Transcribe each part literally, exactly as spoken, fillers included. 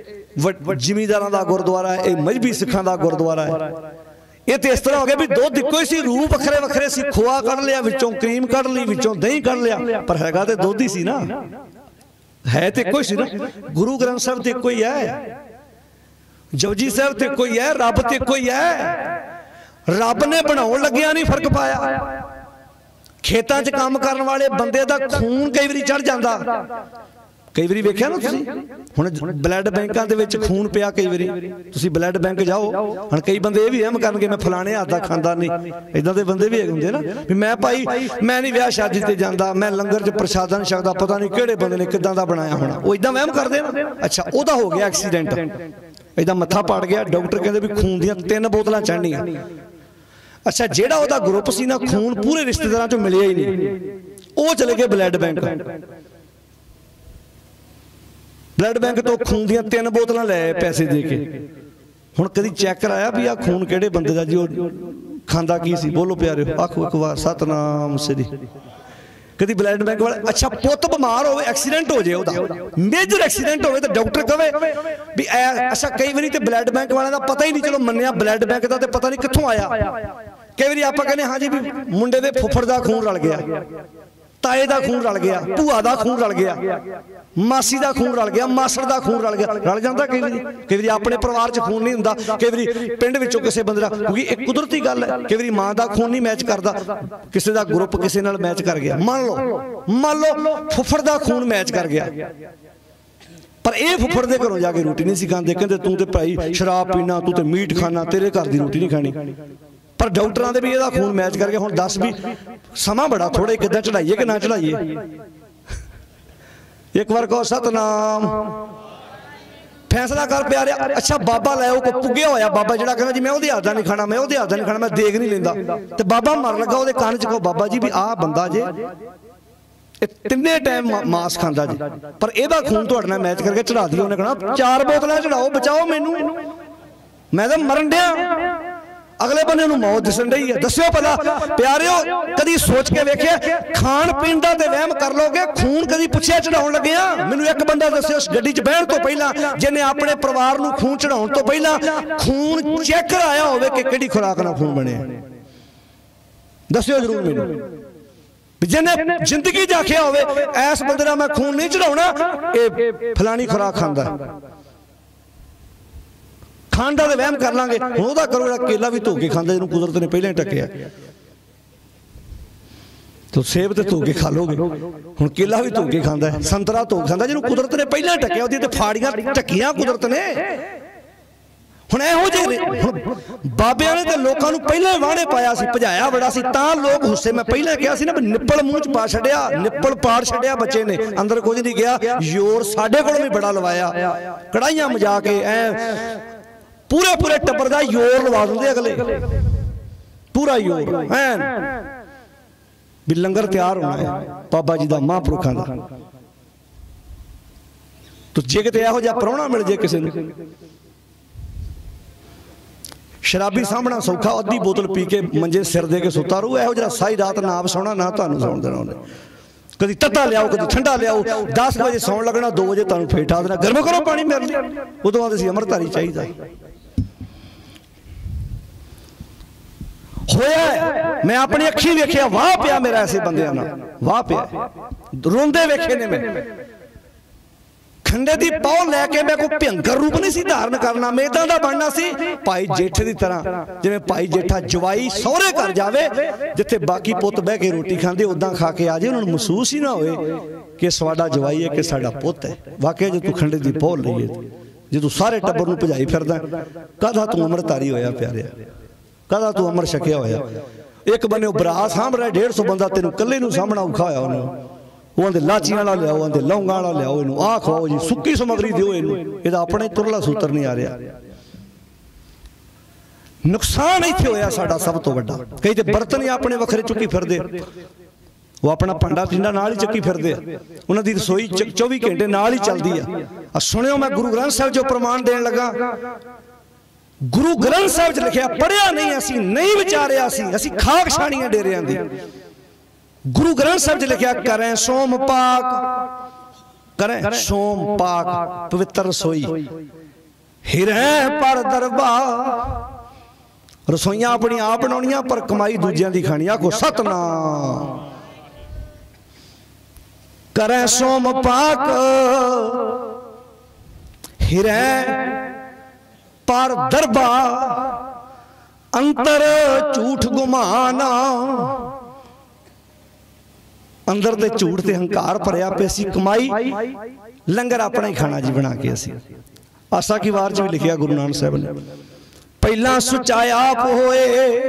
जिमीदारां दा गुरुद्वारा है, ये मजहबी सिखां दा गुरुद्वारा है। ये तो इस तरह हो गया भी दुध इक्को ही सी, रूप वखरे वखरे सी, खोआ कढ़ लिया विचों, क्रीम कढ़ ली विचों, दही कढ़ लिया, पर हैगा ते दुध ही सी ना, है तो इक्को ही सी ना। गुरु ग्रंथ साहब तो इक्को ही है, जपजी साहब तो इक्को ही है, रब तो इक्को ही है। रब ने बनाउण लग्गिया नहीं फर्क पाया। खेतां च काम करन वाले बंदे दा खून कई वारी चढ़ जांदा, कई बार वेख्या ना तुसीं हुण ब्लड बैंकां दे विच खून पिया, कई बार तुसीं ब्लड बैंक जाओ, हुण कई बंदे ये भी वहम करनगे मैं फलाने हाथ दा खांदा नहीं, इदां दे बंदे भी हुंदे ना भी मैं भाई मैं नहीं विआह शादी ते जांदा, मैं लंगर च प्रसादा नहीं छकदा, पता नहीं किहड़े बंदे ने किदां दा बनाया होना, वो इदां वहम करदे ना। अच्छा ओहदा हो गया एक्सीडेंट, इदां मत्था पाड़ गया, डॉक्टर कहंदे भी खून दीयां तीन बोतलां चढ़नियां। अच्छा जिहड़ा ओहदा ग्रुप सी ना खून पूरे रिश्तेदारां चों मिलिया ही नहीं, वो चले गए ब्लड बैंक। ब्लड बैंक तो खून दियां तीन बोतल लै पैसे दे के, हुण कदी चैक कराया भी आ खून किहड़े बंदे दा जी, खांदा की सी, बोलो प्यारे आखो एक बार सतनाम श्री। कदी ब्लड बैंक वाले अच्छा पुत बीमार हो एक्सीडेंट हो जाए, ओहदा मेजर एक्सीडेंट हो तो डॉक्टर कहे भी अच्छा, कई बार तो ब्लड बैंक वाले का पता ही नहीं, चलो मन्निया ब्लड बैंक का तो पता नहीं कित्थों आया। कई बार आप कहने हाँ जी भी मुंडे दे फुफड़ दा खून रल गया, ताए दा खून रल गया, भूआ दा खून रल गया, मासी दा खून रल गया, मासड़ दा खून रल गया, रल जाता कई बार। कई बार अपने परिवार च खून नहीं हुंदा, कई बार पिंड विचों किसी बंदे दा, क्योंकि एक कुदरती गल है, कई बार मां दा खून नहीं मैच करता, किसी दा ग्रुप किसी नाल मैच कर गया, मान लो मान लो फुफड़ दा खून मैच कर गया, पर यह फुफड़ दे घरों जाके रोटी नहीं सी खांदे, कहंदे तू ते भाई शराब पीना, तू ते मीट खाना, तेरे घर दी रोटी नहीं खानी। पर डॉक्टरां दे भी इहदा खून मैच करके हुण दस भी समा बड़ा थोड़े किद्दां चढ़ाइए कि ना चढ़ाइए। एक बार कहो सतनाम, फैसला कर प्यारे। अच्छा बाबा लै को पुग्या होया, बाबा जिहड़ा कहंदा जी मैं ओहदे हाथ दा नहीं खाना, मैं ओहदे हाथ दा नहीं खाना, मैं देख नहीं लैंदा, ते बाबा मर लगा ओहदे कान च कहो बाबा जी भी आ बंदा जे तिन्ने टाइम मांस खांदा जी, पर एहदा खून तुहाडे नाल मैच करके चढ़ा दिया, उन्हें कहना चार बोतलां चढ़ाओ बचाओ मैनू, मैं तां मरन दिया, अगले बंदे नूं मौत दिसन रही है। दस्यो भला प्यारिओ कदी सोच के वेखिया खाण पीण दा ते वहम कर लोगे, खून कदी पुछिया चढ़ाउण लगे आ? मैनूं एक बंदा दस्सिओ गड्डी च बहण तो पहला जिन्हें अपने परिवार नूं खून चढ़ाउण तो पहला खून चेक कराया होवे कि किहड़ी खुराक नाल खून बने, दस्सिओ जरूर मैनूं। जिन्हें जिंदगी च आखिया होवे इस बंदे नाल मैं खून नहीं चढ़ाउणा, ये फलानी खुराक खांदा, खाण दा ते वहम कर लांगे, हुण ओहदा करो जिहड़ा केला भी धो के खांदा, जिहनूं कुदरत ने पहले टकिया, तो सेब ते धो के खा लोगे, हुण केला भी धो के खांदा है, संतरा धो के खांदा, जिहनूं कुदरत ने पहले टकिया, ओहदी ते फाड़ियां टकियां कुदरत ने। हुण इहो जिहे बाबियां ने ते लोकां नूं पहले वाहणे पाया सी, भजाया बड़ा सी, तां लोग हुस्से, मैं पहले कहा सी ना निप्पल मूँह च पा छड्डिया, निप्पल पाड़ छड्डिया बच्चे ने, अंदर कुछ नहीं गया, जोर साडे कोल भी बड़ा लवाया, कढ़ाइयां मजा के ऐ पूरे पूरे टब्बर का योर लवा देंगे अगले, पूरा योर हैं भी लंगर तैयार होना है बाबा जी का, महापुरुखों का। तो जे किते इहो जिहा प्राहुणा मिल जाए किसी ने, शराबी सामना सौखा, अद्धी बोतल पी के मंजे सिर दे के सुता रहू, इहो जिहा सारी रात ना आप सौना ना तुहानूं सौण देना उन्हें, कभी तत्ता लियाओ कभी ठंडा लियाओ, दस बजे सौण लगना, दो बजे तुहानूं फेर ठा देना गर्म करो पानी मेरे लिए, उदों बाਅਦ असीं अमरधारी चाहिदा होया। मैं अपनी अखी वेखिया, वाह पिया मेरा ऐसे बंदियां नाल, वाह पिया रोंदे वेखे ने, मैं खंडे दी पौ लैके मैं कोई भयंकर रूप नहीं सी धारण करना, मैं इदां दा बनना सी भाई जेठे दी तरह, जिवें भाई जेठा जवाई सौहरे घर जावे जिथे बाकी पुत बह के रोटी खांदे उदां खा के आ जाए, उन्होंने महसूस ही ना होए कि साडा जवाई है कि साडा पुत है। वाकई जो तू खंडे दी पौ लई है, जे तू सारे टब्बर नूं भजाई फिरदा, कदा तू अमरधारी होया प्यारिया, कदा तू अमर छकिया होया। एक बने बरा सामभ रहा डेढ़ सौ बंदा, तेन कल्ले नूं सामना औखा होया, उन्होंने वो आंदे लाचियां वाला लियाओ, आंदे लौंगा वाला लियाओ, इनू आ खाओ जी, सुक्की समगरी दिओ इनू, इहदा अपने तुरला सूत्र नहीं आ रहा। नुकसान इत्थे होया साडा सब तो वड्डा, कई ते बर्तन ही अपने वखरे चुकी फिरदे, वो अपना भांडा टिंडा नाल ही चुकी फिरदे, उन्हां दी रसोई चौबी घंटे नाल ही चलदी आ। सुनियो मैं गुरु ग्रंथ साहिब जो प्रमाण देन लगा, गुरु ग्रंथ साहिब च लिखिया, पढ़िया नहीं असीं, नहीं विचारिया असीं, असीं खाक छाणियां डेरियां दी। गुरु ग्रंथ साहिब च लिखिया, करें सोम पाक करें सोम पाक पवित्र रसोई हिरै पर दरबार रसोइयां अपनी आप बनाउणियां पर कमाई दूजियां दी खानी आखो सतनाम करें सोम पाक हिरै पर दरबार अंतर झूठ गुमाना अंदर ते झूठ ते हंकार भरिया पे सी कमाई लंगर अपना ही खाना जी बना के असी आसा की वार च भी लिखिया गुरु नानक साहब ने पहला सुचा आप होए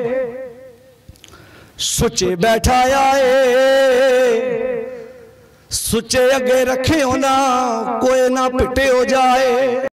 सुचे बैठा आए सुचे अगे रखे हो ना कोई ना पिटे हो जाए।